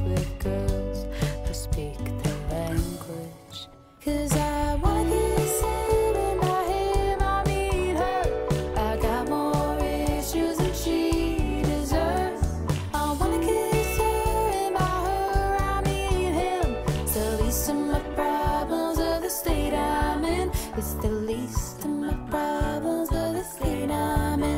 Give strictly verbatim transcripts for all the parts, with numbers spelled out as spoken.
with girls who speak the language. 'Cause I wanna kiss him in my him, I meet her. I got more issues than she deserves. I wanna kiss her in my her, I meet him. It's the least of my problems of the state I'm in. It's the least of my problems of the state I'm in.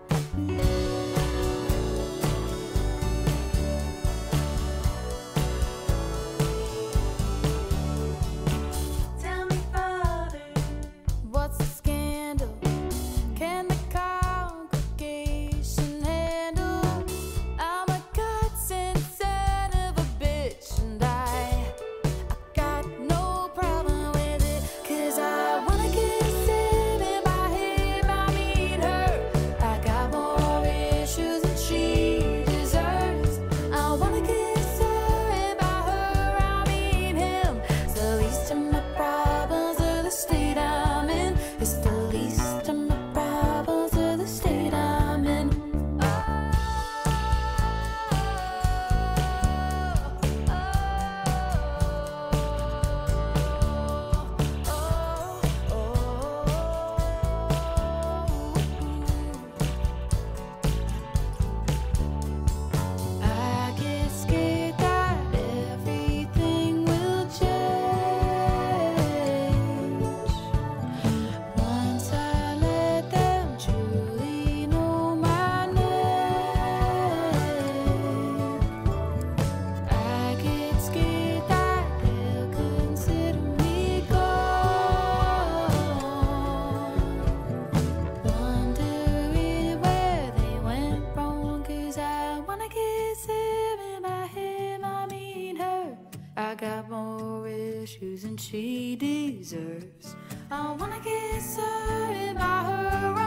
I got more issues than she deserves. I wanna kiss her in my her.